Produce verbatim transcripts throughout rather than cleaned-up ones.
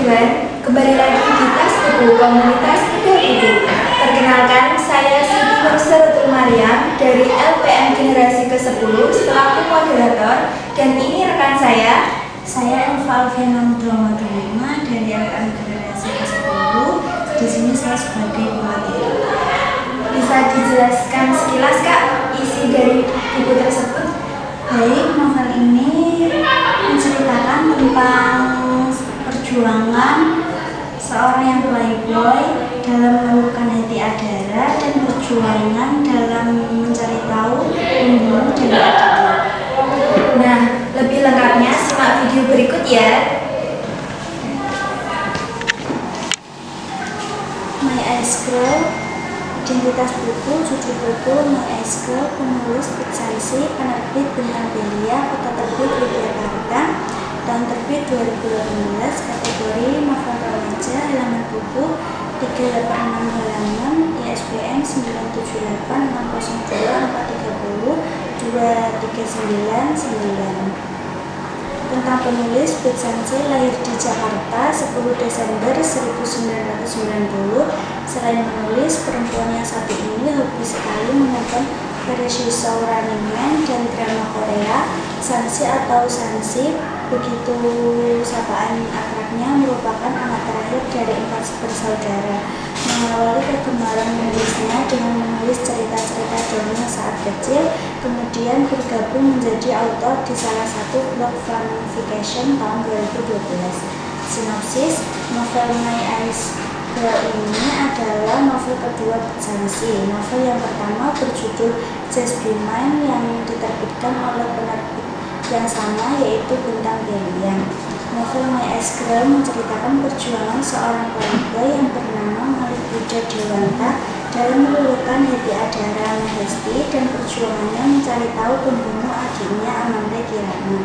everyone, kembali lagi di Tas Buku Komunitas Bedah Buku. Perkenalkan, saya Siti Nursarutul Mariam dari L P M Generasi ke sepuluh selaku moderator, dan ini rekan saya. Saya Elva Alfiana Mudramadulima dari L P M Generasi ke sepuluh. Di sini saya sebagai pemateri. Bisa dijelaskan sekilas Kak isi dari buku tersebut? Baik, novel ini menceritakan tentang perjuangan seorang yang playboy dalam menemukan hati Adara dan perjuangan dalam mencari tahu pembunuh dari Adara. Nah, lebih lengkapnya simak video berikut ya. My Ice Girl, identitas buku, judul buku My Ice Girl, penulis Pitsansi, penerbit Bintang Belia, kota terbit Yogyakarta, tahun terbit dua ribu delapan belas, kategori novel remaja, halaman buku tiga ratus delapan puluh enam halaman, I S B N sembilan tujuh delapan enam nol dua empat tiga nol dua tiga sembilan sembilan. Tentang penulis, Pitsansi lahir di Jakarta sepuluh Desember seribu sembilan ratus sembilan puluh. Selain menulis, perempuan yang satu ini hobi sekali menonton versi show Running Man dan drama Korea. Sansi atau Sansi, begitu sapaan akrabnya, merupakan anak terakhir dari empat bersaudara. Mengawali kegemaran menulisnya dengan menulis cerita-cerita dongeng saat kecil, kemudian bergabung menjadi author di salah satu blog fanfiction tahun dua ribu dua belas. Sinopsis, novel My Ice Girl ini adalah novel kedua Pitsansi. Novel yang pertama berjudul Just Be Mine yang diterbitkan oleh penerbit yang sama, yaitu Bintang Belia. Novel My Ice Girl menceritakan perjuangan seorang playboy yang bernama Malik Buddha Dewanta dalam meluluhkan hati Adara Mahesti dan perjuangannya mencari tahu pembunuh adiknya Amanda Kirana.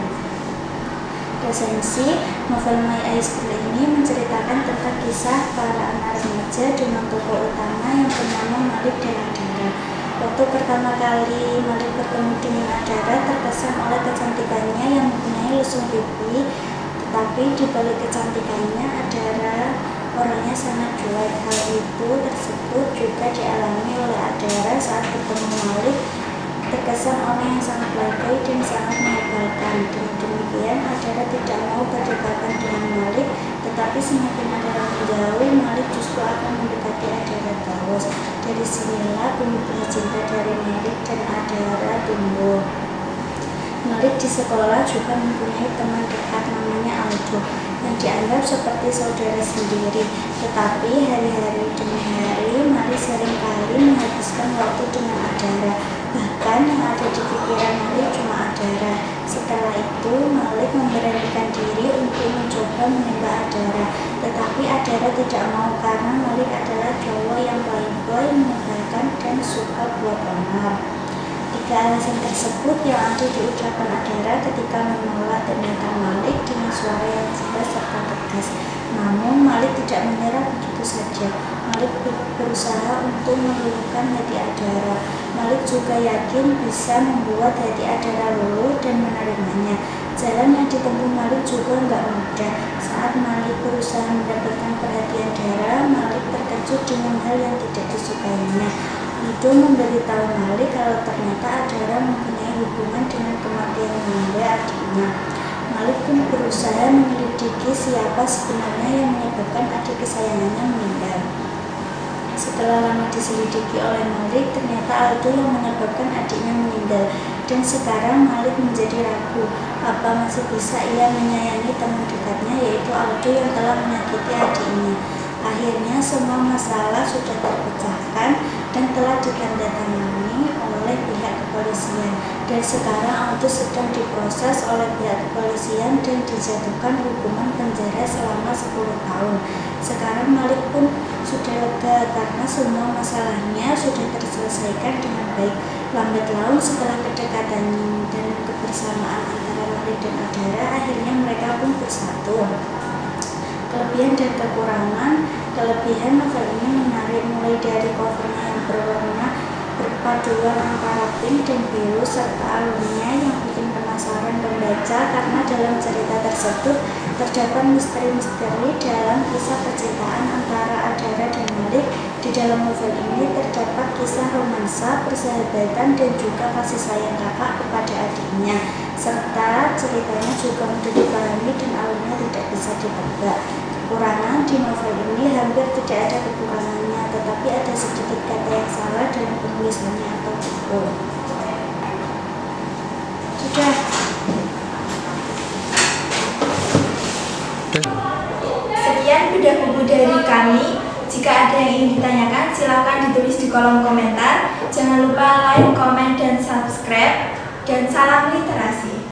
Resensi, novel My Ice Girl ini menceritakan tentang kisah para anak remaja dengan tokoh utama yang bernama Malik dan Adara. Waktu pertama kali Malik bertemu dengan Adara, terkesan oleh kecantikannya yang mempunyai lesung pipi, tetapi di balik kecantikannya Adara orangnya sangat cuek. Hal itu tersebut juga dialami oleh Adara saat bertemu Malik, terkesan orang yang sangat playboy dan sangat menyebalkan. Dengan demikian, Adara tidak mau berdekatan dengan Malik, tetapi semakin Adara menjauh, Malik justru akan mendekati Adara terus. Dari sinilah benih-benih cinta dari Malik dan Adara tumbuh. Malik di sekolah juga mempunyai teman dekat namanya Aldo, yang dianggap seperti saudara sendiri. Tetapi hari-hari demi hari, Malik seringkali menghabiskan waktu dengan Adara. Bahkan yang ada di pikiran Malik cuma Adara. Setelah itu, Malik memberanikan diri untuk mencoba menembak Adara. Tetapi Adara tidak mau karena Malik adalah cowok yang playboy, menyebalkan, dan suka buat onar. Tiga alasan tersebut yang ada diucapkan Adara ketika menolak tindakan Malik dengan suara yang jelas serta tegas. Namun Malik tidak menyerah begitu saja. Malik berusaha untuk meluluhkan hati Adara. Malik juga yakin bisa membuat hati Adara luluh dan menerimanya. Jalan yang ditempuh Malik juga nggak mudah. Saat Malik berusaha mendapatkan perhatian Adara, Malik terkejut dengan hal yang tidak disukainya. Aldo memberitahu Malik kalau ternyata Adara mempunyai hubungan dengan kematian Amanda adiknya. Malik pun berusaha menyelidiki siapa sebenarnya yang menyebabkan adik kesayangannya meninggal. Setelah lama diselidiki oleh Malik, ternyata Aldo yang menyebabkan adiknya meninggal. Dan sekarang Malik menjadi ragu, apa masih bisa ia menyayangi teman dekatnya, yaitu Aldo yang telah menyakiti adiknya. Akhirnya semua masalah sudah terpecahkan dan telah ditandatangani oleh pihak kepolisian. Dan sekarang Aldo sedang diproses oleh pihak kepolisian dan dijatuhkan hukuman penjara selama sepuluh tahun. Sekarang Malik pun sudah lega karena semua masalahnya sudah terselesaikan dengan baik. Lambat laun setelah kedekatan dan kebersamaan antara Malik dan Adara, akhirnya mereka pun bersatu. Kelebihan dan kekurangan. Kelebihan novel ini menarik mulai dari covernya yang berwarna berpaduan antara pink dan biru serta alurnya yang bikin penasaran penasaran pembaca karena dalam cerita tersebut terdapat misteri-misteri dalam kisah percintaan antara Adara dan Malik. Di dalam novel ini terdapat kisah romansa, persahabatan, dan juga kasih sayang kakak kepada adiknya, serta ceritanya juga mudah dipahami dan alurnya tidak bisa ditebak. Kekurangan di novel ini hampir tidak ada kekurangannya, tetapi ada sedikit kata yang salah dalam penulisannya atau buku. Sudah. Sekian bedah buku dari kami. Jika ada yang ingin ditanyakan, silakan ditulis di kolom komentar. Jangan lupa like, komen, dan subscribe. Dan salam literasi.